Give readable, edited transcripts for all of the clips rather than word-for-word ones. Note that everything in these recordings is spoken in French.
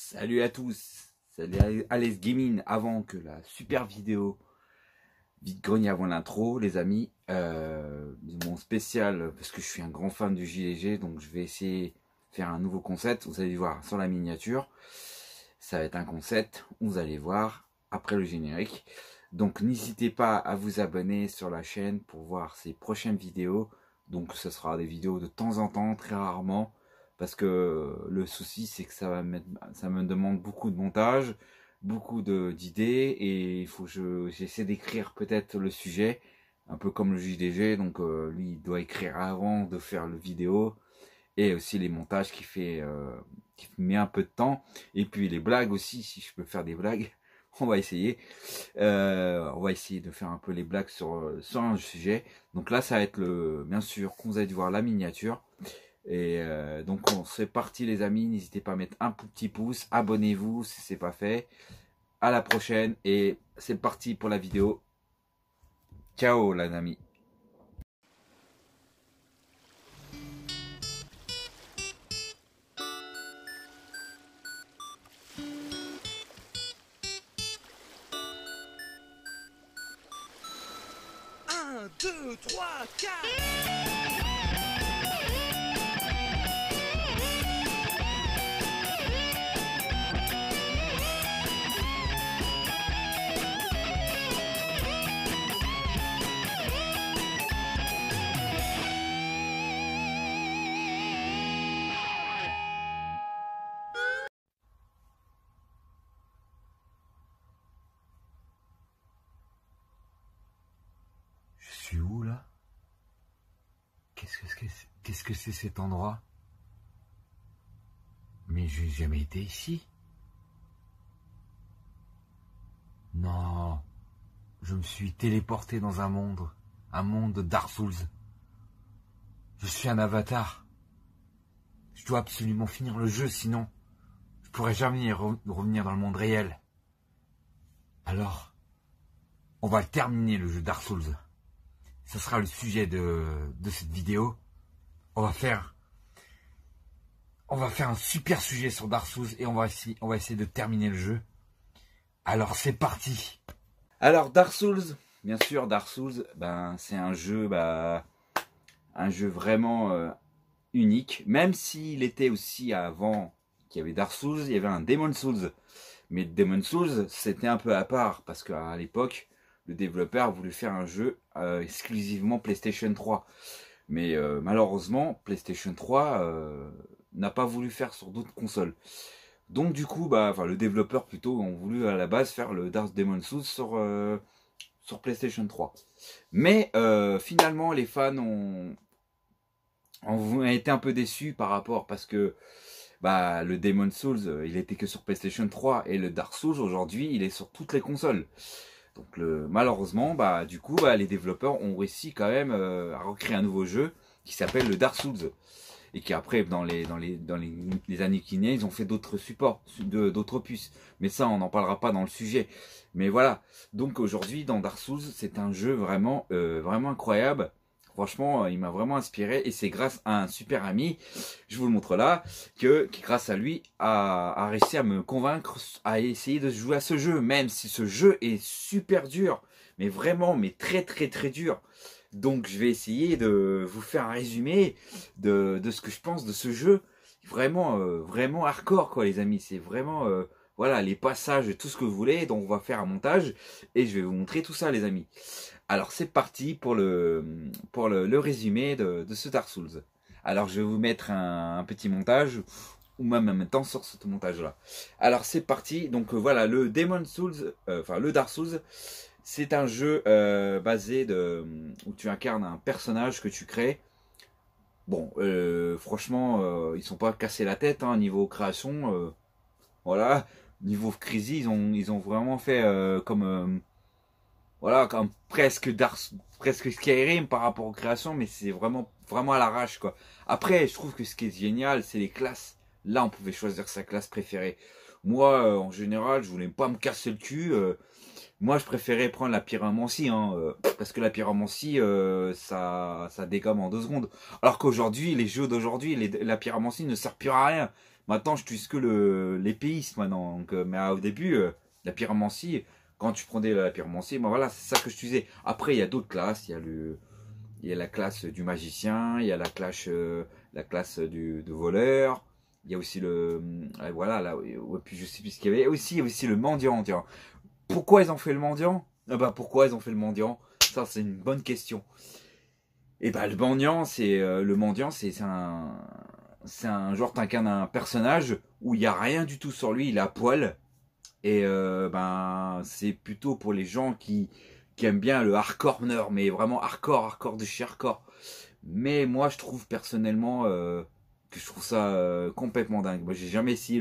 Salut à tous, salut Alex Gaming. Avant que la super vidéo vide-grenier avant l'intro, les amis, mon spécial, parce que je suis un grand fan du JLG, donc je vais essayer de faire un nouveau concept. Vous allez voir sur la miniature, ça va être un concept, vous allez voir après le générique. Donc n'hésitez pas à vous abonner sur la chaîne pour voir ces prochaines vidéos. Donc ce sera des vidéos de temps en temps, très rarement. Parce que le souci, c'est que ça me demande beaucoup de montage, beaucoup d'idées, et il faut que j'essaie d'écrire peut-être le sujet, un peu comme le JDG, donc lui, il doit écrire avant de faire le vidéo, et aussi les montages qui met un peu de temps, et puis les blagues aussi, si je peux faire des blagues, on va essayer. On va essayer de faire un peu les blagues sur un sujet. Donc là, ça va être bien sûr, qu'on vous allez voir la miniature. Et donc c'est parti les amis, n'hésitez pas à mettre un petit pouce, abonnez-vous si c'est pas fait. À la prochaine et c'est parti pour la vidéo. Ciao les amis. Un, deux, trois, quatre. Je suis où là? Qu'est-ce que c'est cet endroit? Mais j'ai jamais été ici. Non, je me suis téléporté dans un monde de Dark Souls. Je suis un avatar. Je dois absolument finir le jeu, sinon je pourrais jamais revenir dans le monde réel. Alors, on va le terminer le jeu Dark Souls. Ce sera le sujet de cette vidéo. On va faire un super sujet sur Dark Souls et on va essayer de terminer le jeu. Alors c'est parti. Alors Dark Souls, bien sûr Dark Souls, c'est un jeu vraiment unique. Même s'il était aussi avant qu'il y avait Dark Souls, il y avait un Demon Souls. Mais Demon Souls, c'était un peu à part parce qu'à l'époque, le développeur a voulu faire un jeu exclusivement PlayStation 3. Mais malheureusement, PlayStation 3 n'a pas voulu faire sur d'autres consoles. Donc du coup, le développeur plutôt ont voulu à la base faire le Dark Demon Souls sur PlayStation 3. Mais finalement, les fans ont été un peu déçus par rapport parce que le Demon Souls, il était que sur PlayStation 3 et le Dark Souls aujourd'hui, il est sur toutes les consoles. Donc malheureusement, du coup, les développeurs ont réussi quand même à recréer un nouveau jeu qui s'appelle le Dark Souls. Et qui après, dans les années qui viennent, ils ont fait d'autres supports, d'autres opus. Mais ça, on n'en parlera pas dans le sujet. Mais voilà. Donc aujourd'hui, dans Dark Souls, c'est un jeu vraiment incroyable. Franchement, il m'a vraiment inspiré. Et c'est grâce à un super ami, je vous le montre là, qui grâce à lui, a réussi à me convaincre à essayer de jouer à ce jeu. Même si ce jeu est super dur. Mais vraiment, mais très très très dur. Donc je vais essayer de vous faire un résumé de ce que je pense de ce jeu. Vraiment hardcore quoi les amis. C'est vraiment voilà les passages, tout ce que vous voulez. Donc on va faire un montage et je vais vous montrer tout ça les amis. Alors c'est parti pour le résumé de ce Dark Souls. Alors je vais vous mettre un petit montage ou même en même temps sur ce montage là. Alors c'est parti. Donc voilà le Demon Souls, le Dark Souls. C'est un jeu basé où tu incarnes un personnage que tu crées. Bon, franchement, ils sont pas cassés la tête niveau création. Voilà, niveau Crazy, ils ont vraiment fait comme presque Skyrim par rapport aux créations, mais c'est vraiment à l'arrache quoi. Après, je trouve que ce qui est génial, c'est les classes. Là, on pouvait choisir sa classe préférée. Moi, en général, je voulais pas me casser le cul. Moi, je préférais prendre la pyromancie, parce que la pyromancie, ça dégomme en 2 secondes. Alors qu'aujourd'hui, les jeux d'aujourd'hui, la pyromancie ne sert plus à rien. Maintenant, je n'utilise que l'épéisme maintenant. Donc, mais au début, la pyromancie, quand tu prenais la pyromancie, ben voilà, c'est ça que je utilisais. Après, il y a d'autres classes. Il y a la classe du magicien, il y a la classe de voleur. Il y a aussi voilà, là, ouais, puis je sais plus ce qu'il y avait. Aussi, il y a aussi le mendiant, tiens. Pourquoi ils ont fait le mendiant? Ah bah, pourquoi ils ont fait le mendiant? Ça, c'est une bonne question. Et bah, le mendiant, c'est un genre, t'incarnes un personnage où il n'y a rien du tout sur lui, il est à poil. Et ben, c'est plutôt pour les gens qui aiment bien le hardcore nerd, mais vraiment hardcore de chez hardcore. Mais moi, je trouve personnellement que je trouve ça complètement dingue. Moi, j'ai jamais essayé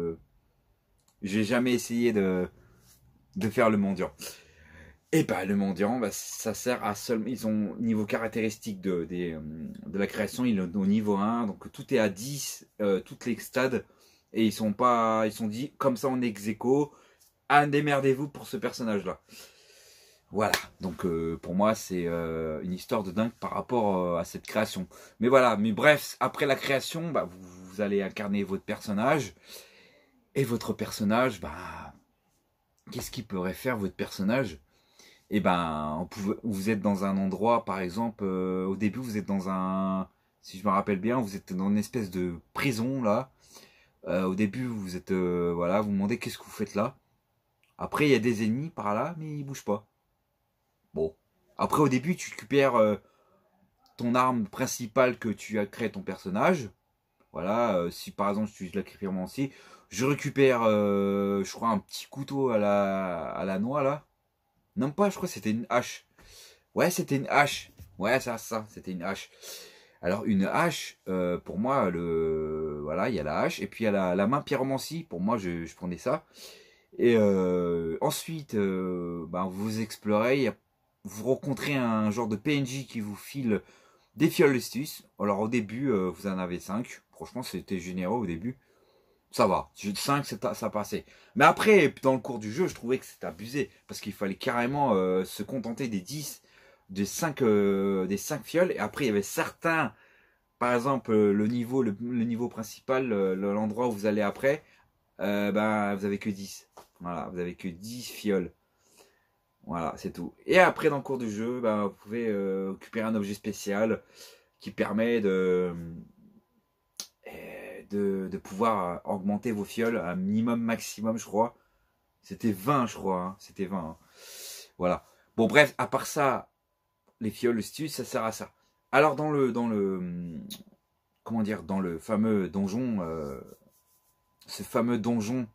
j'ai jamais essayé de faire le mendiant. Et bah le mendiant, bah, ça sert à seul. Ils ont niveau caractéristique de la création, ils ont au niveau 1, donc tout est à 10, toutes les stades, et ils sont dit comme ça on est ex-aequo, ah, démerdez-vous pour ce personnage-là. Voilà, donc pour moi c'est une histoire de dingue par rapport à cette création. Mais voilà, mais bref, après la création, bah, vous allez incarner votre personnage, et votre personnage, bah, qu'est-ce qu'il pourrait faire votre personnage? Et ben, vous êtes dans un endroit, par exemple, au début, vous êtes dans si je me rappelle bien, vous êtes dans une espèce de prison, là. Au début, vous êtes, voilà, vous demandez qu'est-ce que vous faites là. Après, il y a des ennemis par là, mais ils bougent pas. Bon. Après, au début, tu récupères ton arme principale que tu as créé ton personnage. Voilà, si par exemple, je utilise la pyromancie, je récupère, je crois, un petit couteau à la noix, là. Non pas, je crois que c'était une hache. Ouais, c'était une hache. Ouais, c'était une hache. Alors une hache, pour moi, voilà, il y a la hache et puis il y a la main pyromancie. Pour moi, je prenais ça. Et ensuite, ben, vous explorez, vous rencontrez un genre de PNJ qui vous file des fioles astuces. Alors au début, vous en avez 5. Franchement, c'était généreux au début. Ça va, 5 ça passait. Mais après, dans le cours du jeu, je trouvais que c'était abusé. Parce qu'il fallait carrément se contenter des 5 fioles. Et après, il y avait certains, par exemple, le niveau principal, l'endroit où vous allez après, ben, vous avez que 10. Voilà, vous avez que 10 fioles. Voilà, c'est tout. Et après, dans le cours du jeu, ben, vous pouvez récupérer un objet spécial qui permet de pouvoir augmenter vos fioles à un minimum maximum, je crois. C'était 20, je crois. Hein. C'était 20. Hein. Voilà. Bon, bref, à part ça, les fioles, le stu, ça sert à ça. Alors, comment dire, dans le fameux donjon, ce fameux donjon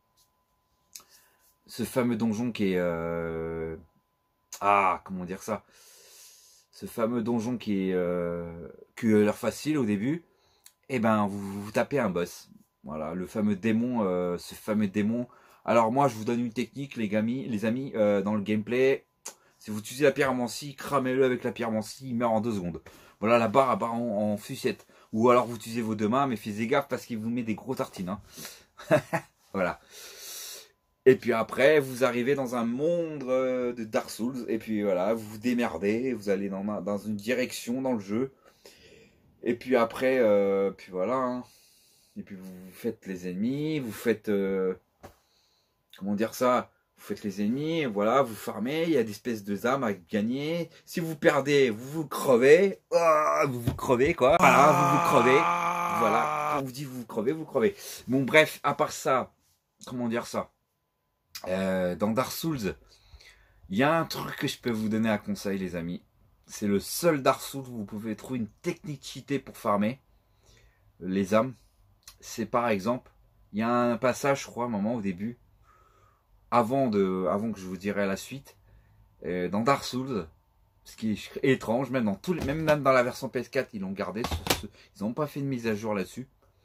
qui est, comment dire ça? Ce fameux donjon qui est, que l'air facile au début. Et ben vous tapez un boss. Voilà, le fameux démon, ce fameux démon. Alors moi je vous donne une technique les amis, dans le gameplay. Si vous utilisez la pyromancie, cramez-le avec la pyromancie, il meurt en 2 secondes. Voilà, la barre en sucette. Ou alors vous utilisez vos 2 mains, mais faites gaffe parce qu'il vous met des gros tartines. Hein. Voilà. Et puis après, vous arrivez dans un monde de Dark Souls. Et puis voilà, vous vous démerdez, vous allez dans une direction dans le jeu. Et puis après, puis voilà. Hein. Et puis vous faites les ennemis, vous faites... comment dire ça? Vous faites les ennemis, voilà, vous farmez, il y a des espèces de âmes à gagner. Si vous perdez, vous crevez. Vous vous crevez, quoi. Voilà, vous crevez. Voilà, quand on vous dit vous crevez. Bon, bref, à part ça, comment dire ça? Dans Dark Souls, il y a un truc que je peux vous donner à conseil, les amis. C'est le seul Dark Souls où vous pouvez trouver une technique cheatée pour farmer les âmes. C'est par exemple, il y a un passage, je crois, un moment au début, avant que je vous dirai la suite, dans Dark Souls, ce qui est étrange, même dans la version PS4, ils l'ont gardé, ils n'ont pas fait de mise à jour là-dessus.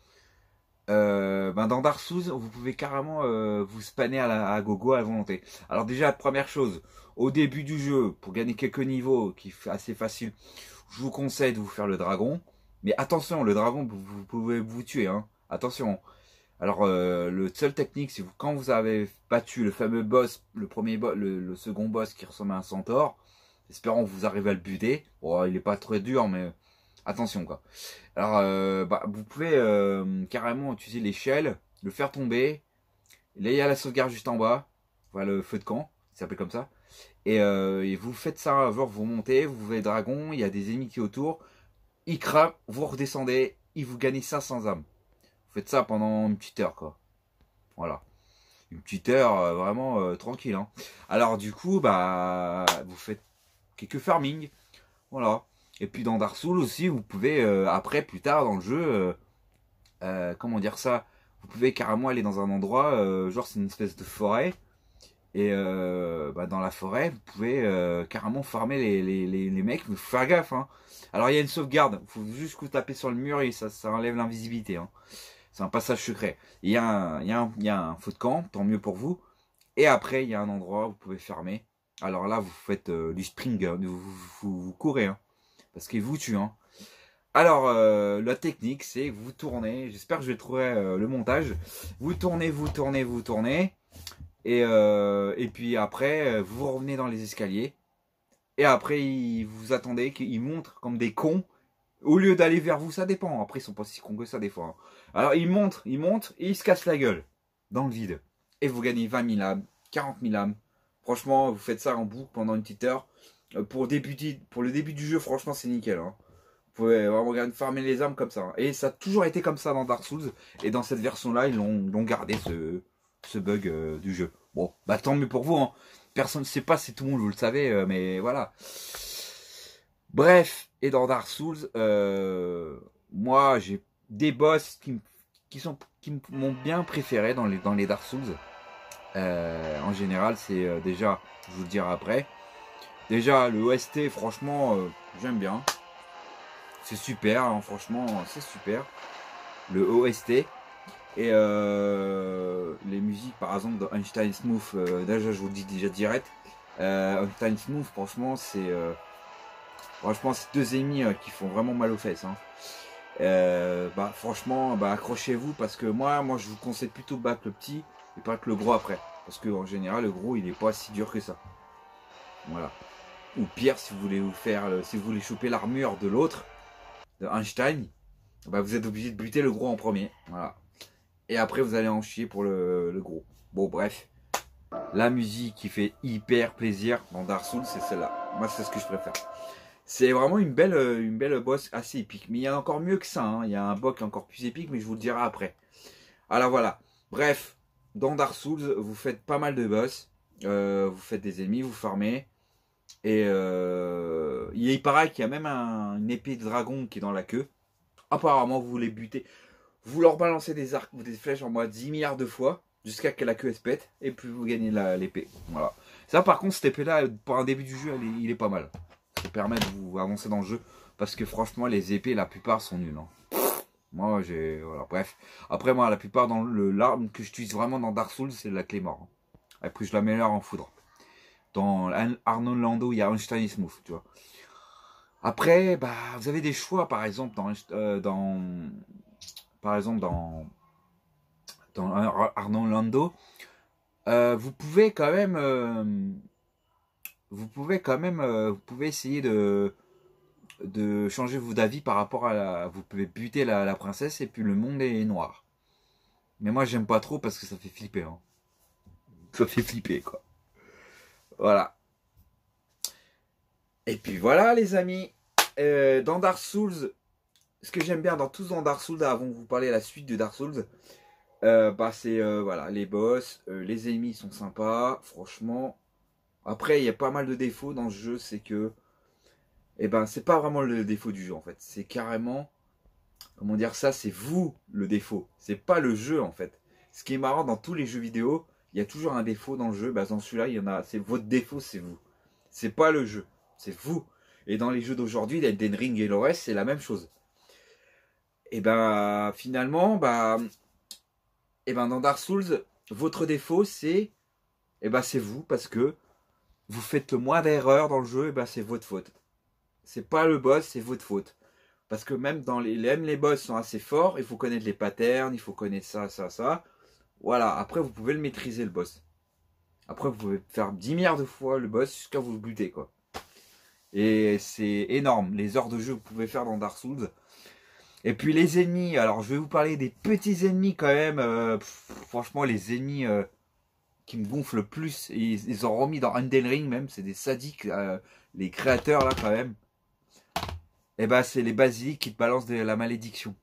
Dans Dark Souls, vous pouvez carrément vous spanner à gogo à volonté. Alors déjà, première chose, au début du jeu, pour gagner quelques niveaux, qui est assez facile, je vous conseille de vous faire le dragon. Mais attention, le dragon, vous pouvez vous tuer. Hein. Attention. Alors, le seul technique, c'est quand vous avez battu le fameux boss, le second boss qui ressemble à un centaure, espérons que vous arrivez à le buter. Bon, il est pas très dur, mais Attention quoi. Alors vous pouvez carrément utiliser l'échelle, le faire tomber. Là il y a la sauvegarde juste en bas. Voilà le feu de camp, ça s'appelle comme ça. Et vous faites ça, genre vous montez, vous voyez dragon, il y a des ennemis qui autour. Ils crament, vous redescendez, ils vous gagnent ça sans âme. Vous faites ça pendant une petite heure quoi. Voilà. Une petite heure vraiment tranquille. Hein. Alors du coup, bah vous faites quelques farming. Voilà. Et puis dans Dark Souls aussi, vous pouvez après, plus tard dans le jeu, comment dire ça, vous pouvez carrément aller dans un endroit, genre c'est une espèce de forêt. Et dans la forêt, vous pouvez carrément farmer les mecs, mais faut faire gaffe. Hein. Alors il y a une sauvegarde, il faut juste que vous tapez sur le mur et ça enlève l'invisibilité. Hein. C'est un passage secret. Il y a un feu de camp, tant mieux pour vous. Et après, il y a un endroit où vous pouvez fermer. Alors là, vous faites du spring, hein, vous courez, hein, parce qu'il vous tue. Hein. Alors, la technique, c'est que vous tournez. J'espère que je vais trouver le montage. Vous tournez, vous tournez, vous tournez. Et puis après, vous revenez dans les escaliers. Et après, vous attendez qu'ils montrent comme des cons. Au lieu d'aller vers vous, ça dépend. Après, ils sont pas si cons que ça des fois. Hein. Alors, ils montent, et ils se cassent la gueule. Dans le vide. Et vous gagnez 20 000 âmes, 40 000 âmes. Franchement, vous faites ça en boucle pendant une petite heure. Pour le début du jeu, franchement, c'est nickel. Hein. Vous pouvez vraiment farmer les âmes comme ça. Hein. Et ça a toujours été comme ça dans Dark Souls. Et dans cette version-là, ils l'ont gardé, ce bug du jeu. Bon, bah tant mieux pour vous. Hein. Personne ne sait pas si tout le monde vous le savez, mais voilà. Bref, et dans Dark Souls, moi j'ai des boss qui m'ont bien préféré dans les Dark Souls. En général, c'est déjà, je vous le dirai après. Déjà, le OST, franchement, j'aime bien. C'est super, hein, franchement, c'est super. Le OST. Et les musiques, par exemple, dans Einstein Smooth, déjà, je vous le dis déjà direct. Einstein Smooth, franchement, c'est deux ennemis qui font vraiment mal aux fesses. Hein. Franchement, accrochez-vous parce que moi, je vous conseille plutôt de battre le petit et pas que le gros après. Parce qu'en général, le gros, il est pas si dur que ça. Voilà. Ou pire, si vous voulez si vous voulez choper l'armure de l'autre, de Einstein, vous êtes obligé de buter le gros en premier. Voilà. Et après, vous allez en chier pour le gros. Bon, bref. La musique qui fait hyper plaisir dans Dark Souls, c'est celle-là. Moi, c'est ce que je préfère. C'est vraiment une belle boss assez épique. Mais il y a encore mieux que ça. Hein. Il y a un boss encore plus épique, mais je vous le dirai après. Alors voilà. Bref, dans Dark Souls, vous faites pas mal de boss. Vous faites des ennemis, vous farmez. Et il paraît qu'il y a même une épée de dragon qui est dans la queue. Apparemment, vous les butez. Vous leur balancez des arcs ou des flèches en mode 10 milliards de fois. Jusqu'à que la queue se pète. Et puis vous gagnez l'épée. Voilà. Ça, par contre, cette épée-là, pour un début du jeu, il est pas mal. Ça permet de vous avancer dans le jeu. Parce que franchement, les épées, la plupart sont nulles. Hein. Moi, voilà, bref. Après, moi, la plupart, l'arme que j'utilise vraiment dans Dark Souls, c'est la clé mort. Après, je l'améliore en foudre. Dans Arno Lando, il y a Einstein Smooth, tu vois. Après, vous avez des choix, par exemple, dans Arno Lando. Vous pouvez essayer de changer vos avis par rapport à vous pouvez buter la princesse et puis le monde est noir. Mais moi j'aime pas trop parce que ça fait flipper. Hein. Ça fait flipper quoi. Voilà. Et puis voilà les amis. Dans Dark Souls, ce que j'aime bien dans Dark Souls, avant de vous parler de la suite de Dark Souls, c'est voilà, les boss, les ennemis sont sympas, franchement. Après, il y a pas mal de défauts dans ce jeu, c'est que c'est pas vraiment le défaut du jeu en fait. C'est carrément, comment dire ça, c'est vous le défaut. C'est pas le jeu en fait. Ce qui est marrant dans tous les jeux vidéo, il y a toujours un défaut dans le jeu. Dans celui-là, il y en a. C'est votre défaut, c'est vous. C'est pas le jeu, c'est vous. Et dans les jeux d'aujourd'hui, l'Elden Ring et le reste, c'est la même chose. Et finalement, dans Dark Souls, votre défaut, c'est vous parce que vous faites le moins d'erreurs dans le jeu, c'est votre faute. C'est pas le boss, c'est votre faute. Parce que même les boss sont assez forts, il faut connaître les patterns, il faut connaître ça. Voilà, après vous pouvez le maîtriser le boss. Après vous pouvez faire 10 milliards de fois le boss jusqu'à vous le buter quoi. Et c'est énorme, les heures de jeu que vous pouvez faire dans Dark Souls. Et puis les ennemis, alors je vais vous parler des petits ennemis quand même. Franchement, les ennemis qui me gonflent le plus, ils ont remis dans Elden Ring même, c'est des sadiques, les créateurs là quand même. Et bah c'est les basiliques qui te balancent la malédiction.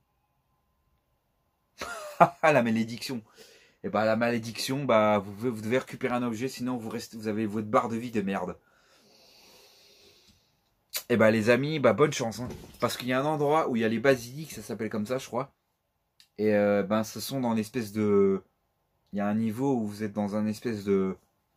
La malédiction. Et bah la malédiction, bah vous devez récupérer un objet, sinon vous avez votre barre de vie de merde. Et bah les amis, bah bonne chance. Hein. Parce qu'il y a un endroit où il y a les basiliques, ça s'appelle comme ça je crois. Et ben ce sont dans l'espèce de... Il y a un niveau où vous êtes dans un espèce de...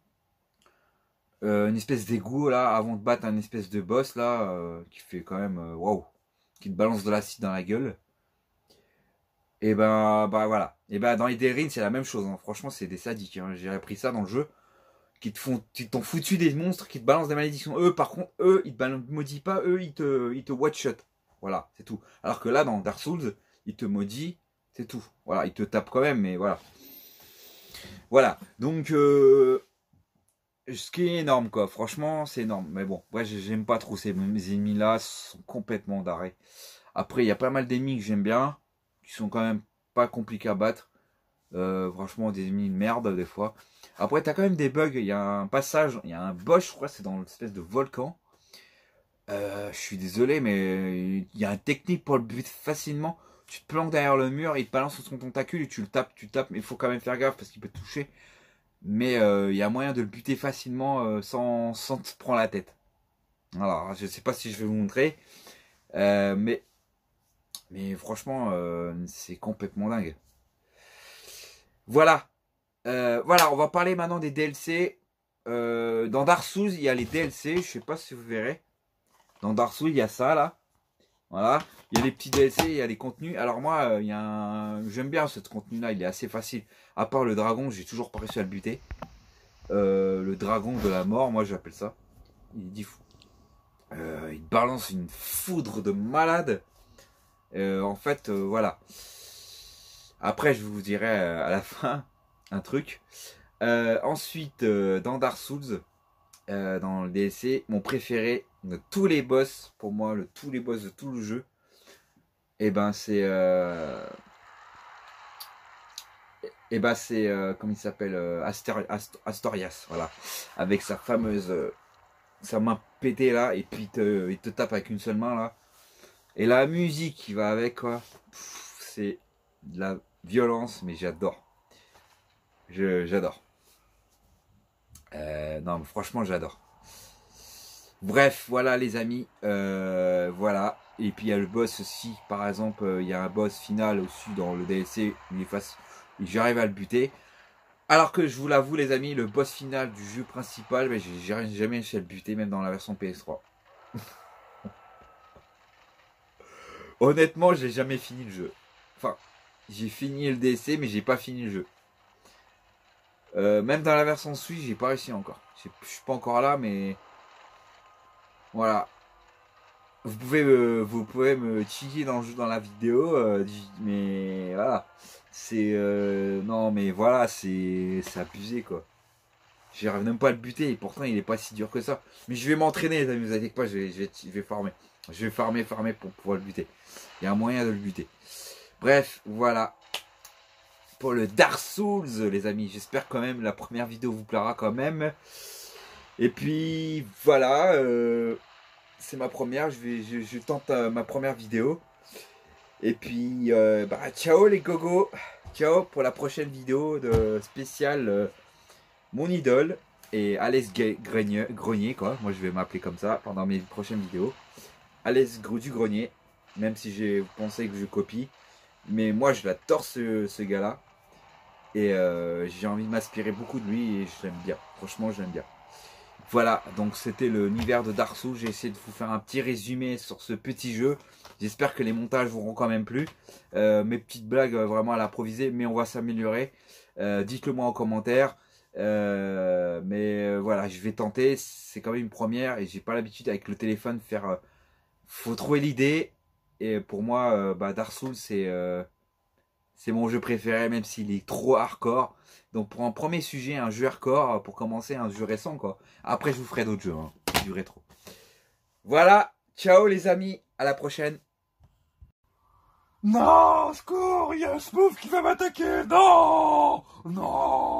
une espèce d'égout là, avant de battre un espèce de boss là, qui fait quand même... Waouh, qui te balance de l'acide dans la gueule. Et ben bah voilà. Et ben dans Elden Ring c'est la même chose. Hein. Franchement c'est des sadiques. Hein. J'ai appris ça dans le jeu. Qui t'ont foutu des monstres qui te balancent des malédictions. Eux par contre, eux ils te maudissent pas. Eux ils te watch shot. Voilà, c'est tout. Alors que là dans Dark Souls, ils te maudissent. C'est tout. Voilà, ils te tapent quand même, mais voilà. Voilà. Donc ce qui est énorme quoi. Franchement c'est énorme. Mais bon, ouais j'aime pas trop ces ennemis là. Sont complètement d'arrêt. Après il y a pas mal d'ennemis que j'aime bien. Qui sont quand même pas compliqués à battre. Franchement des ennemis de merde des fois. Après t'as quand même des bugs. Il y a un passage, il y a un boss, je crois c'est dans l'espèce de volcan. Je suis désolé mais il y a une technique pour le buter facilement. Tu te planques derrière le mur, il te balance son tentacule et tu le tapes, mais il faut quand même faire gaffe parce qu'il peut te toucher. Mais il y a moyen de le buter facilement sans te prendre la tête. Alors je sais pas si je vais vous montrer. Mais franchement c'est complètement dingue. Voilà. Voilà, on va parler maintenant des DLC. Dans Dark Souls, il y a les DLC. Je sais pas si vous verrez. Dans Dark Souls, il y a ça là. Voilà. Il y a les petits DLC, il y a les contenus. Alors moi, j'aime bien ce contenu-là. Il est assez facile. À part le dragon, j'ai toujours pas réussi à le buter. Le dragon de la mort, moi j'appelle ça. Il dit fou. Il balance une foudre de malade. En fait, voilà. Après, je vous dirai à la fin un truc. Ensuite, dans Dark Souls, dans le DLC, mon préféré de tous les boss, pour moi, tous les boss de tout le jeu, et ben c'est comment il s'appelle, Astorias, voilà, avec sa fameuse sa main pétée là, et puis il te tape avec une seule main là, et la musique qui va avec quoi, c'est de la violence, mais j'adore. J'adore. Non, mais franchement, j'adore. Bref, voilà les amis. Voilà. Et puis il y a le boss aussi. Par exemple, il y a un boss final aussi dans le DLC. J'arrive à le buter. Alors que je vous l'avoue les amis, le boss final du jeu principal, ben, j'ai jamais réussi à le buter, même dans la version PS3. Honnêtement, j'ai jamais fini le jeu. Enfin, j'ai fini le DLC, mais j'ai pas fini le jeu. Même dans la version Switch, j'ai pas réussi encore. Je suis pas encore là, mais voilà. Vous pouvez me cheater dans la vidéo, mais voilà. C'est non, mais voilà, c'est abusé quoi. J'arrive même pas à le buter et pourtant il est pas si dur que ça. Mais je vais m'entraîner, les amis, vous inquiétez pas, je vais farmer. Je vais farmer pour pouvoir le buter. Il y a un moyen de le buter. Bref, voilà. Pour le Dark Souls, les amis. J'espère quand même la première vidéo vous plaira quand même. Et puis voilà, c'est ma première. Je tente ma première vidéo. Et puis ciao les gogos. Ciao pour la prochaine vidéo de spéciale mon idole et Alès Grenier quoi. Moi je vais m'appeler comme ça pendant mes prochaines vidéos. Alès du Grenier. Même si j'ai pensé que je copie. Mais moi je l'adore ce gars-là. Et j'ai envie de m'inspirer beaucoup de lui et je l'aime bien. Franchement, je l'aime bien. Voilà, donc c'était l'univers de Dark Souls. J'ai essayé de vous faire un petit résumé sur ce petit jeu. J'espère que les montages vous auront quand même plu. Mes petites blagues vraiment à l'improviser, mais on va s'améliorer. Dites-le moi en commentaire. Mais voilà, je vais tenter. C'est quand même une première et j'ai pas l'habitude avec le téléphone faire. Faut trouver l'idée. Et pour moi, Dark Souls c'est mon jeu préféré, même s'il est trop hardcore. Donc pour un premier sujet, un jeu hardcore, pour commencer, un jeu récent quoi. Après je vous ferai d'autres jeux, hein, du rétro. Voilà, ciao les amis, à la prochaine. Non, secours, il y a un Smooth qui va m'attaquer. Non, non.